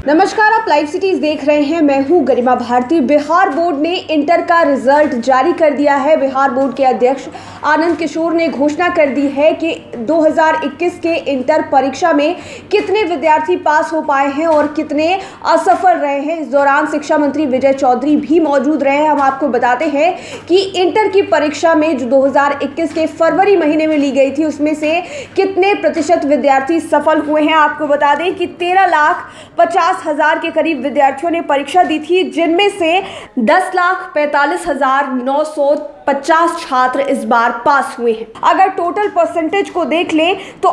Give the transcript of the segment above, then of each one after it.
नमस्कार, आप live cities देख रहे हैं। मैं हूं गरिमा भारती। बिहार बोर्ड ने इंटर का रिजल्ट जारी कर दिया है। बिहार बोर्ड के अध्यक्ष आनंद किशोर ने घोषणा कर दी है कि 2021 के इंटर परीक्षा में कितने विद्यार्थी पास हो पाए हैं और कितने असफल रहे हैं। इस दौरान शिक्षा मंत्री विजय चौधरी भी मौजूद रहे। हम आपको बताते हैं कि इंटर की परीक्षा में जो 2021 के फरवरी महीने में ली गई थी, उसमें से कितने प्रतिशत विद्यार्थी सफल हुए हैं। आपको बता दें कि 13,50,000 के करीब विद्यार्थियों ने परीक्षा दी थी, जिनमें से 10,45,950 छात्र इस बार पास हुए हैं। अगर टोटल परसेंटेज को देख लें तो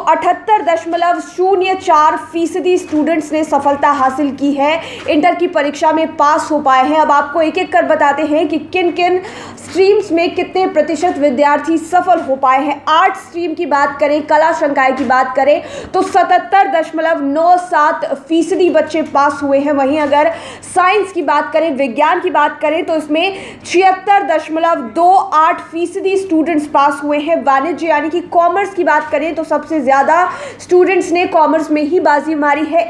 78.04% स्टूडेंट्स ने सफलता हासिल की है, इंटर की परीक्षा में पास हो पाए हैं। अब आपको एक एक कर बताते हैं कि किन किन स्ट्रीम्स में कितने प्रतिशत विद्यार्थी सफल हो पाए हैं। आर्ट स्ट्रीम की बात करें, कला संकाय की बात करें तो 77.97% बच्चे पास हुए हैं। वहीं अगर साइंस की बात करें, विज्ञान की बात करें तो इसमें 76.28% स्टूडेंट्स पास हुए हैं। वाणिज्य यानी कि कॉमर्स की बात करें तो सबसे ज़्यादा स्टूडेंट्स ने कॉमर्स में ही बाजी मारी है।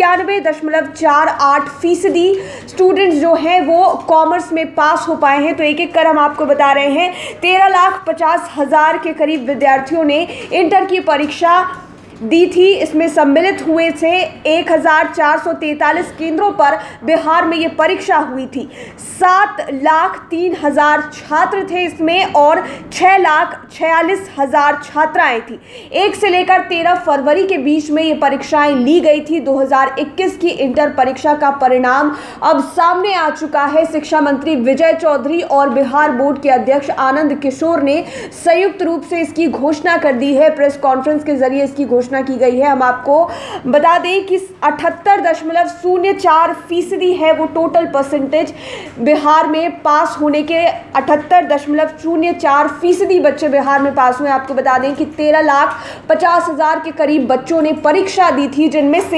91.48% स्टूडेंट्स जो हैं वो कॉमर्स में पास हो पाए हैं। तो एक एक कर हम आपको बता रहे हैं, 13,50,000 के करीब विद्यार्थियों ने इंटर की परीक्षा दी थी। इसमें सम्मिलित हुए थे 1,443 केंद्रों पर बिहार में ये परीक्षा हुई थी। 7,03,000 छात्र थे इसमें और 6,46,000 छात्राएं थी। 1 से लेकर 13 फरवरी के बीच में ये परीक्षाएं ली गई थी। 2021 की इंटर परीक्षा का परिणाम अब सामने आ चुका है। शिक्षा मंत्री विजय चौधरी और बिहार बोर्ड के अध्यक्ष आनंद किशोर ने संयुक्त रूप से इसकी घोषणा कर दी है। प्रेस कॉन्फ्रेंस के जरिए इसकी घोषणा की गई है। हम आपको बता दें कि 78.04% है वो टोटल परसेंटेज। बिहार में पास होने के 78.04% बच्चे बिहार में पास हुए। आपको बता दें कि 13,50,000 के करीब बच्चों ने परीक्षा दी थी, जिनमें से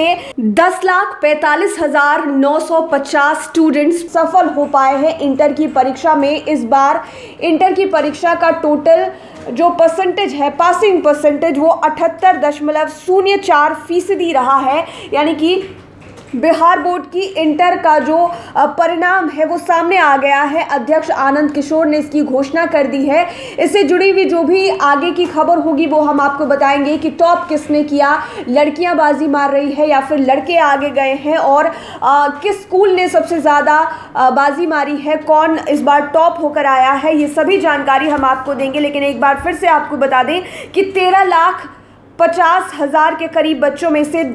10,45,950 स्टूडेंट्स सफल हो पाए हैं इंटर की परीक्षा में। इस बार इंटर की परीक्षा का टोटल जो परसेंटेज है, पासिंग परसेंटेज, वो 78.04% रहा है। यानी कि बिहार बोर्ड की इंटर का जो परिणाम है वो सामने आ गया है। अध्यक्ष आनंद किशोर ने इसकी घोषणा कर दी है। इससे जुड़ी हुई जो भी आगे की खबर होगी वो हम आपको बताएंगे कि टॉप किसने किया, लड़कियां बाजी मार रही है या फिर लड़के आगे गए हैं, और किस स्कूल ने सबसे ज़्यादा बाजी मारी है, कौन इस बार टॉप होकर आया है, ये सभी जानकारी हम आपको देंगे। लेकिन एक बार फिर से आपको बता दें कि 13,50,000 के करीब बच्चों में से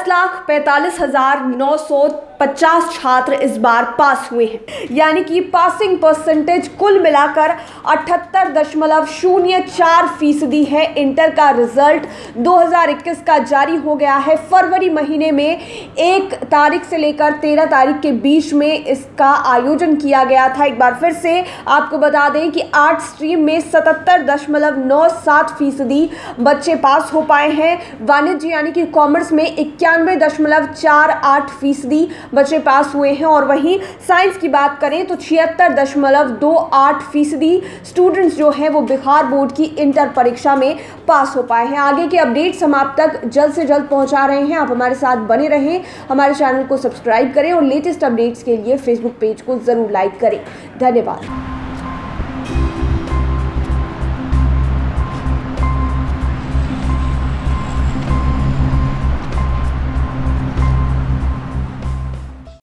10,45,950 छात्र इस बार पास हुए हैं। यानी कि पासिंग परसेंटेज कुल मिलाकर 78.04% है। इंटर का रिजल्ट 2021 का जारी हो गया है। फरवरी महीने में 1 तारीख से लेकर 13 तारीख के बीच में इसका आयोजन किया गया था। एक बार फिर से आपको बता दें कि आर्ट स्ट्रीम में 77.97% बच्चे पास हो पाए हैं। वाणिज्य यानी कि कॉमर्स में 91.48% बच्चे पास हुए हैं। और वहीं साइंस की बात करें तो 76.28% स्टूडेंट्स जो हैं वो बिहार बोर्ड की इंटर परीक्षा में पास हो पाए हैं। आगे के अपडेट्स हम आप तक जल्द से जल्द पहुंचा रहे हैं। आप हमारे साथ बने रहें, हमारे चैनल को सब्सक्राइब करें और लेटेस्ट अपडेट्स के लिए फेसबुक पेज को जरूर लाइक करें। धन्यवाद।